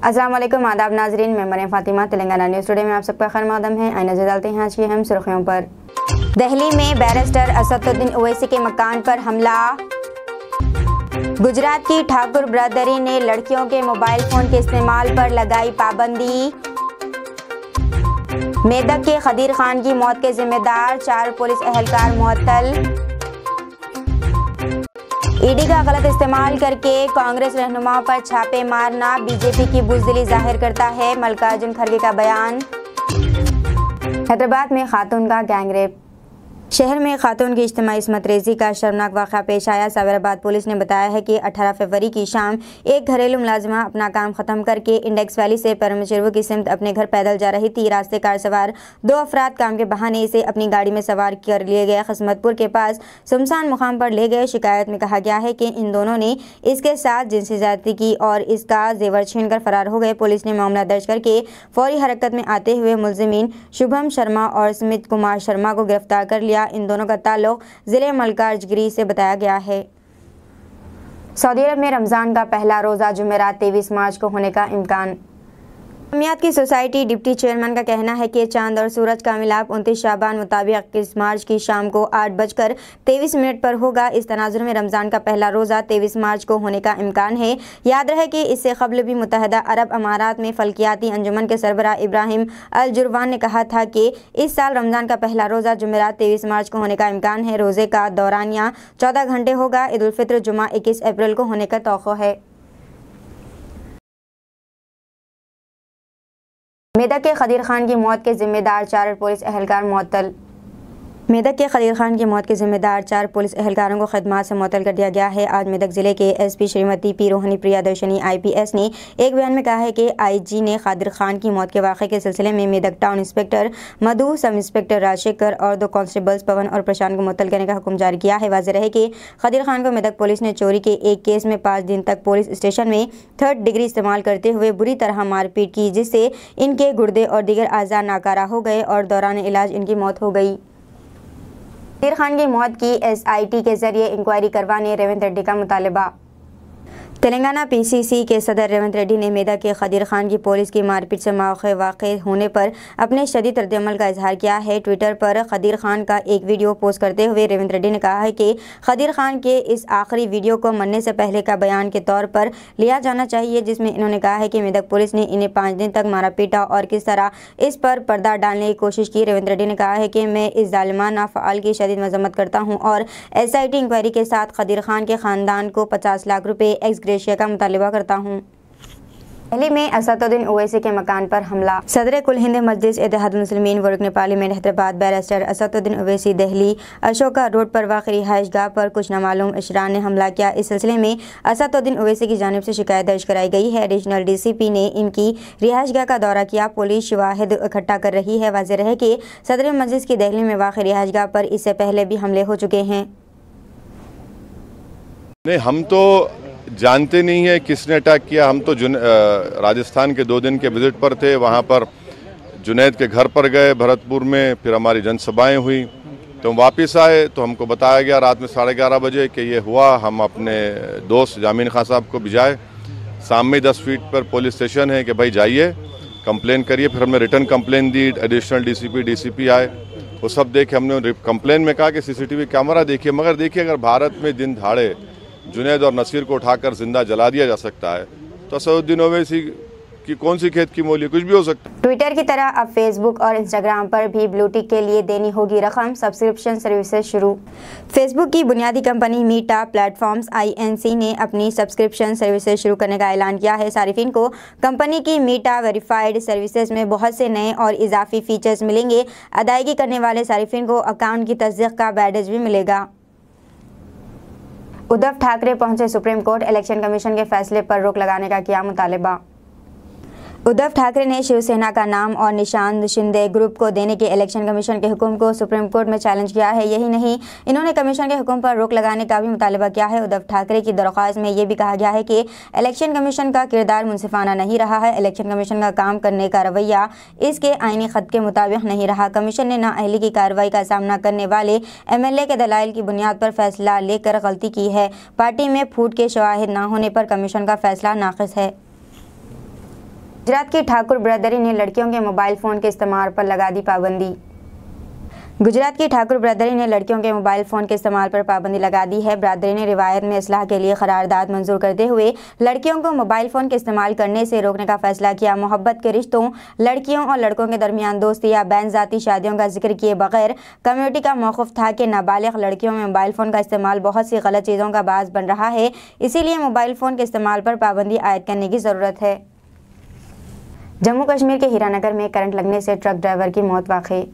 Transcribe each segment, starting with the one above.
अस्सलाम वालेकुम, आदाब नाजरीन। मैं मरियम फातिमा, तेलंगाना न्यूज़ टुडे में आप सबका खैर मक़दम है। आइए नजर डालते हैं आज की अहम सुर्खियों पर। दिल्ली में बैरिस्टर असदुद्दीन ओवैसी के मकान पर हमला। गुजरात की ठाकुर ब्रदरी ने लड़कियों के मोबाइल फोन के इस्तेमाल पर लगाई पाबंदी। मेदक के खदीर खान की मौत के जिम्मेदार 4 पुलिस एहलकार मुअत्तल। ईडी का गलत इस्तेमाल करके कांग्रेस रहनुमाओं पर छापे मारना बीजेपी की बुज़दिली जाहिर करता है, मल्लिकार्जुन खड़गे का बयान। हैदराबाद में खातून का गैंगरेप। शहर में खातून की इज्तिमाई इस्मत रेजी का शर्मनाक वाक़या पेश आया। साबराबाद पुलिस ने बताया है कि 18 फरवरी की शाम एक घरेलू मुलाजिमा अपना काम खत्म करके इंडेक्स वैली से परमचेरवू की सिमत अपने घर पैदल जा रही थी। रास्ते कार सवार 2 अफराद काम के बहाने इसे अपनी गाड़ी में सवार कर लिए गए। खिस्मतपुर के पास सुमसान मुकाम पर ले गए। शिकायत में कहा गया है कि इन दोनों ने इसके साथ जिनसी ज़्यादती की और इसका जेवर छीन कर फरार हो गए। पुलिस ने मामला दर्ज करके फौरी हरकत में आते हुए मुलजिमीन शुभम शर्मा और स्मित कुमार शर्मा को गिरफ्तार कर लिया। इन दोनों का ताल्लुक जिले मल्लिकार्जुनगिरी से बताया गया है। सऊदी अरब में रमज़ान का पहला रोज़ा जुमेरात 23 मार्च को होने का इम्कान। जमियात की सोसाइटी डिप्टी चेयरमैन का कहना है कि चांद और सूरज का मिलाप 29 शाबान मुताबिक 21 मार्च की शाम को 8:23 पर होगा। इस तनाजुर में रमज़ान का पहला रोज़ा 23 मार्च को होने का इम्कान है। याद रहे कि इससे कबल भी मुत्तहदा अरब अमारात में फल्कियाती अंजुमन के सरबराह इब्राहिम अल जुरवान ने कहा था कि इस साल रमज़ान का पहला रोज़ा जुमेरात 23 मार्च को होने का इम्कान है। रोज़े का दौरानिया 14 घंटे होगा। ईद उल फित्र जुमा 21 अप्रैल को होने का तौक़्क़ो है। मेदक के खदीर खान की मौत के जिम्मेदार 4 पुलिस एहलकार मुअत्तल। मेदक के खदीर खान की मौत के जिम्मेदार 4 पुलिस एहलकारों को खिदमत से मुअत्तल कर दिया गया है। आज मेदक जिले के SP Shrimati P Rohini Priyadarshini IPS ने एक बयान में कहा है कि IG ने खदीर खान की मौत के वाक़े के सिलसिले में मेदक टाउन इंस्पेक्टर मधु, सब इंस्पेक्टर राजशेखर और 2 कांस्टेबल्स पवन और प्रशांत को मुअत्तल करने का हुक्म जारी किया है। वाज़ेह रहे कि खदीर खान को मेदक पुलिस ने चोरी के एक केस में 5 दिन तक पुलिस स्टेशन में 3rd डिग्री इस्तेमाल करते हुए बुरी तरह मारपीट की, जिससे इनके गुर्दे और दीगर आज़ा नाकारा हो गए और दौरान इलाज इनकी मौत हो गई। खदीर खान की मौत की SIT के जरिए इंक्वायरी करवाने रेवंत रेड्डी का मुतालबा। तेलंगाना PCC के सदर रेवंत रेड्डी ने मेदक के खदीर खान की पुलिस की मारपीट से वाक़े होने पर अपने शदीद रद्दअमल का इजहार किया है। ट्विटर पर खदीर खान का एक वीडियो पोस्ट करते हुए रेवंत रेड्डी ने कहा है कि खदीर खान के इस आखिरी वीडियो को मरने से पहले का बयान के तौर पर लिया जाना चाहिए, जिसमें इन्होंने कहा है कि मेदक पुलिस ने इन्हें 5 दिन तक मारा पीटा और किस तरह इस पर पर्दा डालने की कोशिश की। रेवंत रेड्डी ने कहा है कि मैं इस जालिमाना फ़आल की शदीद मज़म्मत करता हूँ और SIT इंक्वायरी के साथ खदीर खान के ख़ानदान को 50 लाख रुपये एक्स ग्रेशिया का मुतालबा करता हूँ। दिल्ली में असदुद्दीन ओवैसी के मकान पर हमला। सदर कुल हिंद मजलिस इत्तेहादुल मुस्लिमीन व रुकन parliament Hyderabad barrister Asaduddin Owaisi Delhi Ashoka road पर वाक़ रिहाइशगाह पर कुछ नामालूम अशरार ने हमला किया। इस सिलसिले में असदुद्दीन ओवैसी की जानिब से शिकायत दर्ज कराई गई है। एडिशनल DCP ने इनकी रिहाइशगाह का दौरा किया। पुलिस शवाहिद इकट्ठा कर रही है। वाज़ेह रहे कि सदर मजलिस की दिल्ली में वाक़ रिहाइशगाह पर इससे पहले भी हमले हो चुके हैं। नहीं, हम तो जानते नहीं है किसने अटैक किया। हम तो राजस्थान के 2 दिन के विजिट पर थे। वहाँ पर जुनैद के घर पर गए भरतपुर में, फिर हमारी जनसभाएं हुई, तो हम वापस आए तो हमको बताया गया रात में 11:30 बजे कि ये हुआ। हम अपने दोस्त जामीन खान साहब को भिजाए। सामने 10 फीट पर पुलिस स्टेशन है कि भाई जाइए कंप्लेन करिए। फिर हमने रिटर्न कंप्लेन दी। एडिशनल DCP आए, वो सब देखे। हमने कंप्लेन में कहा कि CCTV कैमरा देखिए, मगर देखिए अगर भारत में दिन दहाड़े जुनैद और नसीर को उठाकर जिंदा जला दिया जा सकता है तो असदुद्दीन ओवैसी की कौन सी खेत की मूली, कुछ भी हो सकता है। ट्विटर की तरह अब फेसबुक और इंस्टाग्राम पर भी ब्लू टिक के लिए देनी होगी रकम। सब्सक्रिप्शन सर्विसेज शुरू। फेसबुक की बुनियादी कंपनी मीटा प्लेटफॉर्म्स INC ने अपनी सब्सक्रिप्शन सर्विसेज शुरू करने का ऐलान किया है। सारिफिन को कंपनी की मीटा वेरीफाइड सर्विसेज में बहुत से नए और इजाफी फीचर्स मिलेंगे। अदायगी करने वाले सारिफिन को अकाउंट की तस्दीक का बैडज भी मिलेगा। उद्धव ठाकरे पहुंचे सुप्रीम कोर्ट। इलेक्शन कमीशन के फैसले पर रोक लगाने का किया मुतालबा। उद्धव ठाकरे ने शिवसेना का नाम और निशान शिंदे ग्रुप को देने के इलेक्शन कमीशन के हुक्म को सुप्रीम कोर्ट में चैलेंज किया है। यही नहीं, इन्होंने कमीशन के हुक्म पर रोक लगाने का भी मुतालबा किया है। उद्धव ठाकरे की दरख्वास्त में ये भी कहा गया है कि इलेक्शन कमीशन का किरदार मुनसिफाना नहीं रहा है। इलेक्शन कमीशन का काम करने का रवैया इसके आईनी खत के मुताबिक नहीं रहा। कमीशन ने नाअहली की कार्रवाई का सामना करने वाले MLA के दलाइल की बुनियाद पर फैसला लेकर गलती की है। पार्टी में फूट के शवाहिद न होने पर कमीशन का फैसला नाक़िस है। गुजरात की ठाकुर बिरादरी ने लड़कियों के मोबाइल फ़ोन के इस्तेमाल पर लगा दी पाबंदी। गुजरात की ठाकुर बिरादरी ने लड़कियों के मोबाइल फ़ोन के इस्तेमाल पर पाबंदी लगा दी है। बिरादरी ने रिवायत में इस्लाह के लिए करारदाद मंजूर करते हुए लड़कियों को मोबाइल फ़ोन के इस्तेमाल करने से रोकने का फैसला किया। मोहब्बत के रिश्तों, लड़कियों और लड़कों के दरमियान दोस्ती या बैनज़ाती शादियों का जिक्र किए बगैर कम्युनिटी का मौक़िफ़ था कि नाबालिग लड़कियों में मोबाइल फ़ोन का इस्तेमाल बहुत सी गलत चीज़ों का बाज़ बन रहा है, इसीलिए मोबाइल फ़ोन के इस्तेमाल पर पाबंदी आयद करने की ज़रूरत है। जम्मू कश्मीर के हीरानगर में करंट लगने से ट्रक ड्राइवर की मौत वाक़ई।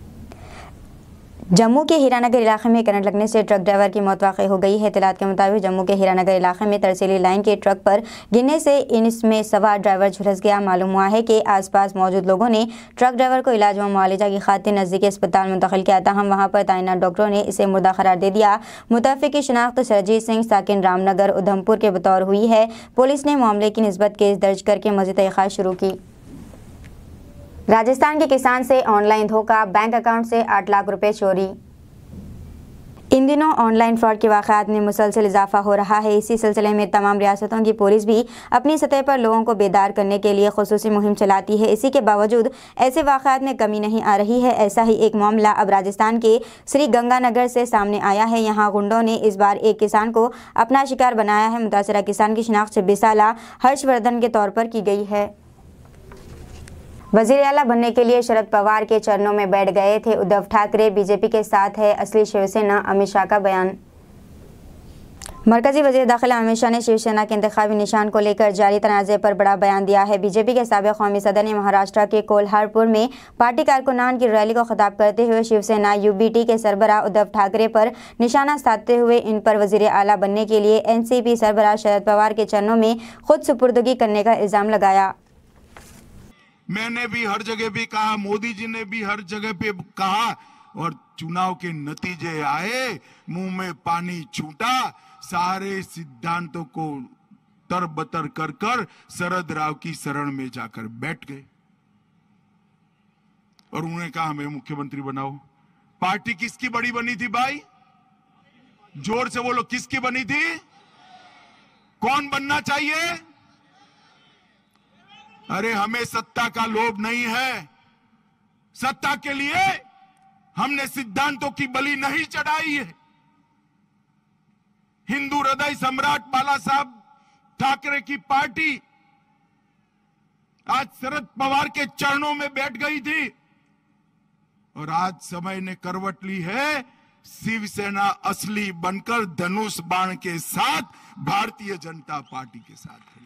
जम्मू के हीरानगर इलाके में करंट लगने से ट्रक ड्राइवर की मौत वाक़ई हो गई है। इत्तलात के मुताबिक जम्मू के हीरानगर इलाके में तरसीली लाइन के ट्रक पर गिरने से इसमें सवार ड्राइवर झुलस गया। मालूम हुआ है कि आसपास मौजूद लोगों ने ट्रक ड्राइवर को इलाज व मुआवजा की खातिर नज़दीकी अस्पताल मुंतकिल किया, ताहम वहाँ पर तैनात डॉक्टरों ने इसे मुर्दा करार दे दिया। मुतवफ़्फ़ी की शनाख्त सरजीत सिंह साकिन रामनगर उधमपुर के बतौर हुई है। पुलिस ने मामले की निस्बत केस दर्ज करके मज़ीद तहक़ीक़ात शुरू की। राजस्थान के किसान से ऑनलाइन धोखा, बैंक अकाउंट से 8 लाख रुपए चोरी। इन दिनों ऑनलाइन फ्रॉड के वाक़यात में मुसलसल इजाफा हो रहा है। इसी सिलसिले में तमाम रियासतों की पुलिस भी अपनी सतह पर लोगों को बेदार करने के लिए खुसूसी मुहिम चलाती है। इसी के बावजूद ऐसे वाक़यात में कमी नहीं आ रही है। ऐसा ही एक मामला अब राजस्थान के श्री गंगानगर से सामने आया है। यहाँ गुंडों ने इस बार एक किसान को अपना शिकार बनाया है। मुतासरा किसान की शिनाख्त 26 साला हर्षवर्धन के तौर पर की गई है। वज़ीर आला बनने के लिए शरद पवार के चरणों में बैठ गए थे उद्धव ठाकरे, बीजेपी के साथ है असली शिवसेना, अमित शाह का बयान। मरकजी वज़ीर दाखिला अमित शाह ने शिवसेना के इंतखाबी निशान को लेकर जारी तनाज़े पर बड़ा बयान दिया है। बीजेपी के साबिक़ कौमी सदर ने महाराष्ट्र के कोल्हारपुर में पार्टी कारकुनान की रैली को खिताब करते हुए शिवसेना यूबीटी के सरबराह उद्धव ठाकरे पर निशाना साधते हुए इन पर वज़ीर आला बनने के लिए एनसीपी सरबराह शरद पवार के चरणों में खुद सुपुर्दगी करने का इल्ज़ाम लगाया। मैंने भी हर जगह भी कहा, मोदी जी ने भी हर जगह पे कहा, और चुनाव के नतीजे आए, मुंह में पानी छूटा, सारे सिद्धांतों को तरबतर कर कर शरद राव की शरण में जाकर बैठ गए और उन्होंने कहा हमें मुख्यमंत्री बनाओ। पार्टी किसकी बड़ी बनी थी भाई? जोर से बोलो, किसकी बनी थी? कौन बनना चाहिए? अरे हमें सत्ता का लोभ नहीं है। सत्ता के लिए हमने सिद्धांतों की बलि नहीं चढ़ाई है। हिंदू हृदय सम्राट बाला साहब ठाकरे की पार्टी आज शरद पवार के चरणों में बैठ गई थी और आज समय ने करवट ली है। शिवसेना असली बनकर धनुष बाण के साथ भारतीय जनता पार्टी के साथ खड़ी।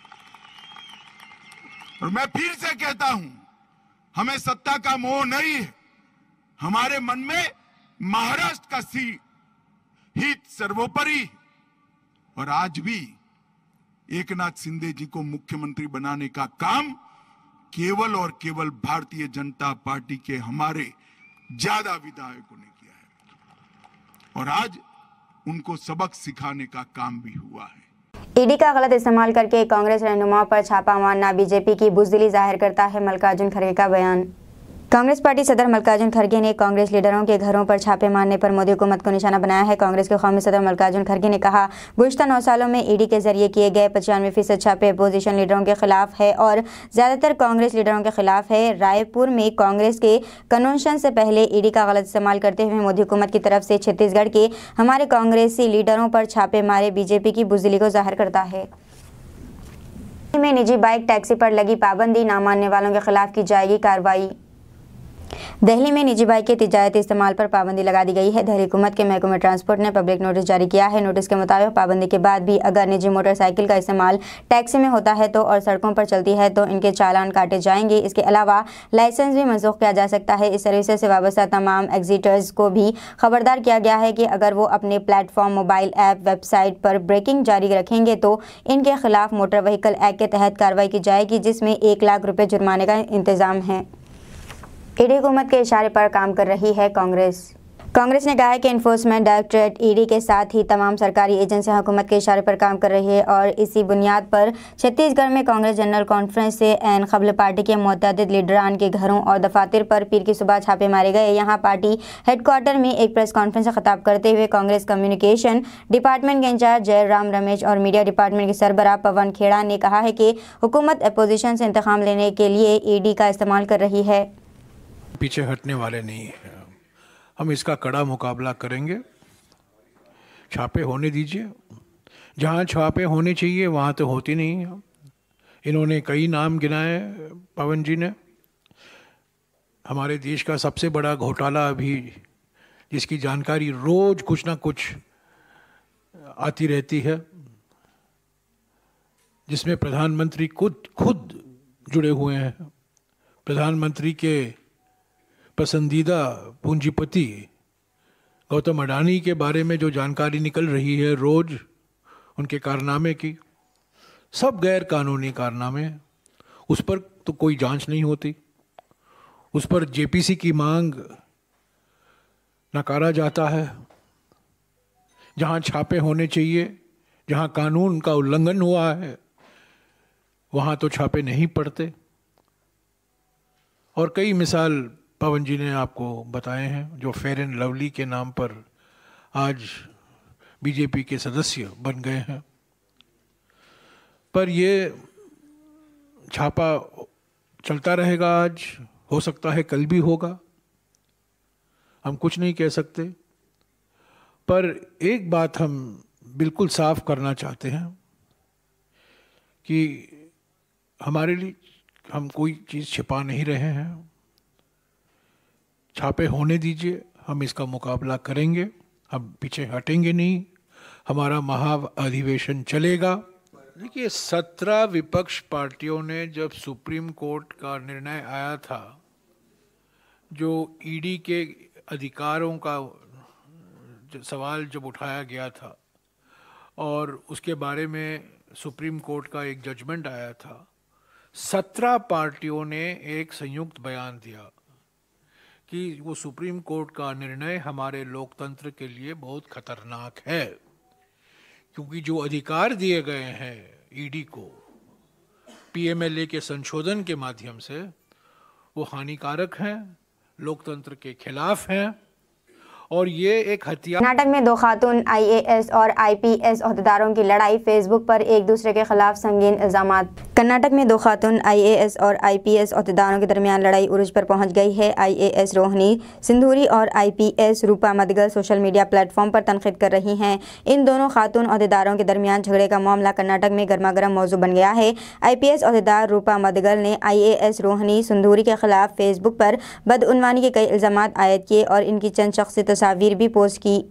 और मैं फिर से कहता हूं, हमें सत्ता का मोह नहीं है। हमारे मन में महाराष्ट्र का हित सर्वोपरि। और आज भी एकनाथ शिंदे जी को मुख्यमंत्री बनाने का काम केवल और केवल भारतीय जनता पार्टी के हमारे ज्यादा विधायकों ने किया है और आज उनको सबक सिखाने का काम भी हुआ है। ईडी का गलत इस्तेमाल करके कांग्रेस रहनुमाओं पर छापा मारना बीजेपी की बुज़दिली जाहिर करता है, मल्लिकार्जुन खड़गे का बयान। कांग्रेस पार्टी सदर मल्लिकार्जुन खड़गे ने कांग्रेस लीडरों के घरों पर छापे मारने पर मोदी हुकूमत को निशाना बनाया है। कांग्रेस के कौमी सदर मल्लिकार्जुन खड़गे ने कहा, गुज़श्ता 9 सालों में ईडी के जरिए किए गए 95% छापे अपोजिशन लीडरों के खिलाफ है और ज़्यादातर कांग्रेस लीडरों के खिलाफ है। रायपुर में कांग्रेस के कन्वेंशन से पहले ईडी का गलत इस्तेमाल करते हुए मोदी हुकूमत की तरफ से छत्तीसगढ़ के हमारे कांग्रेसी लीडरों पर छापे मारे बीजेपी की बुज़दिली को जाहिर करता है। में निजी बाइक टैक्सी पर लगी पाबंदी, ना मानने वालों के खिलाफ की जाएगी कार्रवाई। दिल्ली में निजी बाइक के तिजारती इस्तेमाल पर पाबंदी लगा दी गई है। दिल्ली हुकूमत के महकमे ट्रांसपोर्ट ने पब्लिक नोटिस जारी किया है। नोटिस के मुताबिक पाबंदी के बाद भी अगर निजी मोटरसाइकिल का इस्तेमाल टैक्सी में होता है तो और सड़कों पर चलती है तो इनके चालान काटे जाएंगे। इसके अलावा लाइसेंस भी मनसूख किया जा सकता है। इस सर्विस से वाबस्ता तमाम एग्जिटर्स को भी खबरदार किया गया है कि अगर वो अपने प्लेटफॉर्म, मोबाइल ऐप, वेबसाइट पर ब्रेकिंग जारी रखेंगे तो इनके खिलाफ मोटर व्हीकल एक्ट के तहत कार्रवाई की जाएगी, जिसमें 1 लाख रुपये जुर्माने का इंतजाम है। ईडी हुकूमत के इशारे पर काम कर रही है कांग्रेस। कांग्रेस ने कहा है कि एनफोर्समेंट डायरेक्टरेट ईडी के साथ ही तमाम सरकारी एजेंसियां हुकूमत के इशारे पर काम कर रही है और इसी बुनियाद पर छत्तीसगढ़ में कांग्रेस जनरल कॉन्फ्रेंस से ऐन क़ब्ल पार्टी के मुतअद्दिद लीडरान के घरों और दफातर पर पीर की सुबह छापे मारे गए। यहां पार्टी हेडक्वार्टर में एक प्रेस कॉन्फ्रेंस से खिताब करते हुए कांग्रेस कम्युनिकेशन डिपार्टमेंट के इंचार्ज जयराम रमेश और मीडिया डिपार्टमेंट के सरबराह पवन खेड़ा ने कहा है कि हुकूमत अपोजिशन से इंतकाम लेने के लिए ईडी का इस्तेमाल कर रही है। पीछे हटने वाले नहीं हैं, हम इसका कड़ा मुकाबला करेंगे। छापे होने दीजिए, जहाँ छापे होने चाहिए वहाँ तो होती नहीं है। इन्होंने कई नाम गिनाए पवन जी ने। हमारे देश का सबसे बड़ा घोटाला अभी, जिसकी जानकारी रोज कुछ ना कुछ आती रहती है, जिसमें प्रधानमंत्री खुद जुड़े हुए हैं। प्रधानमंत्री के पसंदीदा पूंजीपति गौतम अडानी के बारे में जो जानकारी निकल रही है रोज, उनके कारनामे की, सब गैर कानूनी कारनामे, उस पर तो कोई जांच नहीं होती। उस पर जेपीसी की मांग नकारा जाता है। जहां छापे होने चाहिए, जहां कानून का उल्लंघन हुआ है, वहां तो छापे नहीं पड़ते। और कई मिसाल पवन जी ने आपको बताए हैं, जो फेयर एंड लवली के नाम पर आज बीजेपी के सदस्य बन गए हैं। पर ये छापा चलता रहेगा, आज हो सकता है कल भी होगा, हम कुछ नहीं कह सकते। पर एक बात हम बिल्कुल साफ करना चाहते हैं कि हमारे लिए हम कोई चीज़ छिपा नहीं रहे हैं। छापे होने दीजिए, हम इसका मुकाबला करेंगे, हम पीछे हटेंगे नहीं, हमारा महा अधिवेशन चलेगा। देखिए, 17 विपक्ष पार्टियों ने जब सुप्रीम कोर्ट का निर्णय आया था, जो ईडी के अधिकारों का सवाल जब उठाया गया था और उसके बारे में सुप्रीम कोर्ट का एक जजमेंट आया था, 17 पार्टियों ने एक संयुक्त बयान दिया कि वो सुप्रीम कोर्ट का निर्णय हमारे लोकतंत्र के लिए बहुत खतरनाक है, क्योंकि जो अधिकार दिए गए हैं ईडी को पीएमएलए के संशोधन के माध्यम से, वो हानिकारक हैं, लोकतंत्र के खिलाफ हैं और ये एक हथियार। कर्नाटक में दो खातून आईएएस और आईपीएस ओहदेदारों की लड़ाई, फेसबुक पर एक दूसरे के खिलाफ संगीन इल्जामात। कर्नाटक में दो खातून आईएएस और आईपीएस ओहदेदारों के दरमियान लड़ाई उरूज पर पहुंच गई है। आईएएस रोहिणी सिंधूरी और IPS Roopa Moudgil social media platform पर तनकीद कर रही हैं। इन दोनों खातून ओहदेदारों के दरमियान झगड़े का मामला कर्नाटक में गर्मागर्म मौजू बन गया है। आईपीएस ओहदेदार रूपा मदगल ने आईएएस रोहिणी सिंधूरी के खिलाफ फेसबुक पर बदउनवानी के कई इल्जामात आयद किए और इनकी चंद शख्सी तस्वीर भी पोस्ट की।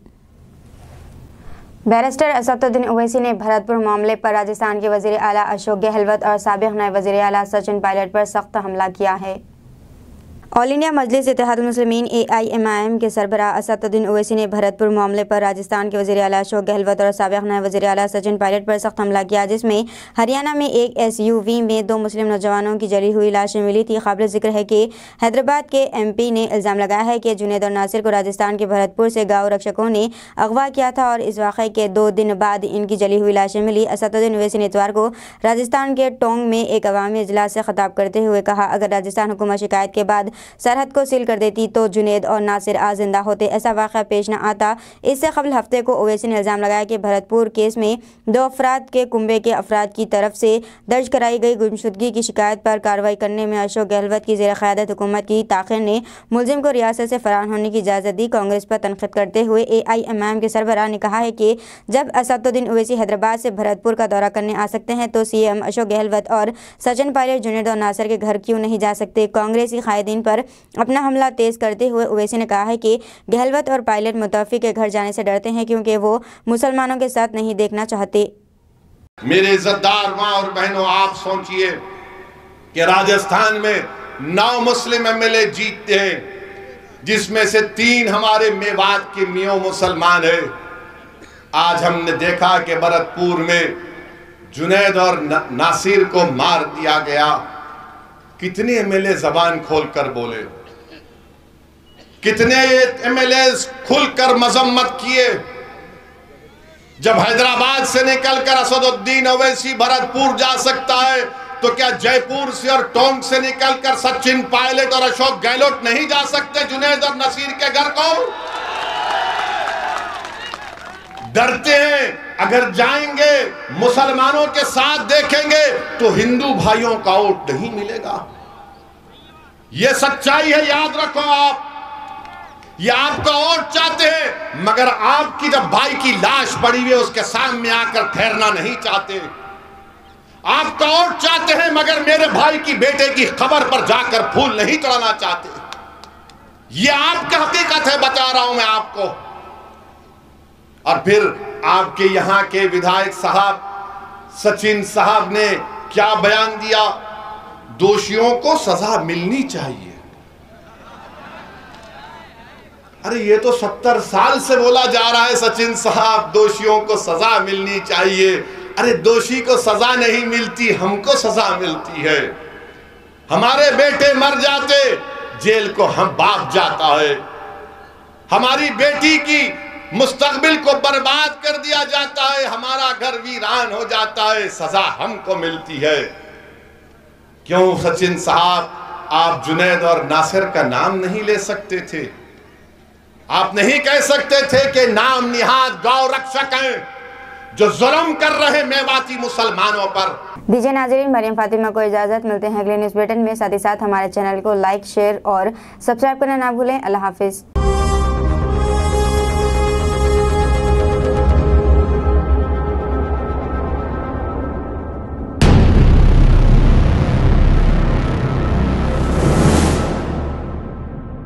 बैरिस्टर असदुद्दीन ओवैसी ने भरतपुर मामले पर राजस्थान के वज़ीर आला अशोक गहलोत और साबिक़ नायब वज़ीर आला सचिन पायलट पर सख्त हमला किया है। All India Majlis Ittehadul Muslimeen AIMIM के सरबराह असदुद्दीन ओवैसी ने भरतपुर मामले पर राजस्थान के वज़ीर आला अशोक गहलोत और साबिक़ नायब वज़ीर आला सचिन पायलट पर सख्त हमला किया, जिसमें हरियाणा में एक SUV में 2 मुस्लिम नौजवानों की जली हुई लाशें मिली थी। काबिल ज़िक्र है कि हैदराबाद के MP ने इल्ज़ाम लगाया है कि जुनैद और नासिर को राजस्थान के भरतपुर से गाँव रक्षकों ने अगवा किया था और इस वाक़े के 2 दिन बाद इनकी जली हुई लाशें मिली। असदुद्दीन ओवैसी ने इतवार को राजस्थान के टोंक में एक अवामी इजलास से खिताब करते हुए कहा, अगर राजस्थान हुकूमत शिकायत के बाद सरहद को सील कर देती तो जुनैद और नासिर आज जिंदा होते, ऐसा वाक़या पेश न आता। इससे कबल हफ्ते को ओवैसी ने इल्ज़ाम लगाया कि भरतपुर केस में 2 अफराद के कुंबे के अफराद की तरफ से दर्ज कराई गई गुमशुदगी की शिकायत पर कार्रवाई करने में अशोक गहलोत की ज़ेर क़यादत हुकूमत की ताख़ीर ने मुलजिम को रियासत से फरार होने की इजाज़त दी। कांग्रेस पर तनक़ीद करते हुए AIMIM के सरबराह ने कहा है कि जब असदुद्दीन ओवैसी हैदराबाद से भरतपुर का दौरा करने आ सकते हैं तो CM अशोक गहलोत और सचिन पायलट जुनैद और नासिर के घर क्यों नहीं जा सकते। कांग्रेसी कायदीन पर अपना हमला तेज करते हुए ओवैसी ने कहा है कि गहलोत और पायलट मुतवफ़ी के घर जाने से डरते हैं क्योंकि वो मुसलमानों के साथ नहीं देखना चाहते। मेरे इज्जतदार माँ और बहनों, आप सोचिए कि राजस्थान में 9 मुस्लिम MLA जीतते हैं, जिसमें से 3 हमारे मेवात के मियों मुसलमान है। आज हमने देखा कि भरतपुर में जुनैद और नासिर को मार दिया गया। कितने MLA जबान खोलकर बोले। कितने एमएलए खुलकर मजम्मत किए। जब हैदराबाद से निकलकर असदुद्दीन ओवैसी भरतपुर जा सकता है तो क्या जयपुर से और टोंक से निकलकर सचिन पायलट और अशोक गहलोत नहीं जा सकते जुनैद और नसीर के घर को? डरते हैं। अगर जाएंगे मुसलमानों के साथ देखेंगे तो हिंदू भाइयों का वोट नहीं मिलेगा। यह सच्चाई है, याद रखो आप। ये आपका वोट चाहते हैं मगर आपकी जब भाई की लाश पड़ी हुई है उसके सामने आकर ठहरना नहीं चाहते। आपका वोट चाहते हैं मगर मेरे भाई की बेटे की खबर पर जाकर फूल नहीं चढ़ाना चाहते। ये आपकी हकीकत है, बता रहा हूं मैं आपको। और फिर आपके यहां के विधायक साहब सचिन साहब ने क्या बयान दिया? दोषियों को सजा मिलनी चाहिए। अरे ये तो 70 साल से बोला जा रहा है सचिन साहब, दोषियों को सजा मिलनी चाहिए। अरे दोषी को सजा नहीं मिलती, हमको सजा मिलती है। हमारे बेटे मर जाते, जेल को हम बाप जाता है। हमारी बेटी की मुस्तकबिल को बर्बाद कर दिया जाता है, हमारा घर वीरान हो जाता है, सजा हमको मिलती है। क्यों सचिन साहब आप जुनैद और नासिर का नाम नहीं ले सकते थे? आप नहीं कह सकते थे कि नाम निहाद गौ रक्षक हैं जो जुल्म कर रहे मेवाती मुसलमानों पर? दीजिए नाज़रीन, मरियम फातिमा को इजाज़त। मिलते हैं अगले न्यूज़ बुलेटिन में। साथ ही साथ हमारे चैनल को लाइक, शेयर और सब्सक्राइब करना ना भूलें। अल्लाह हाफिज़।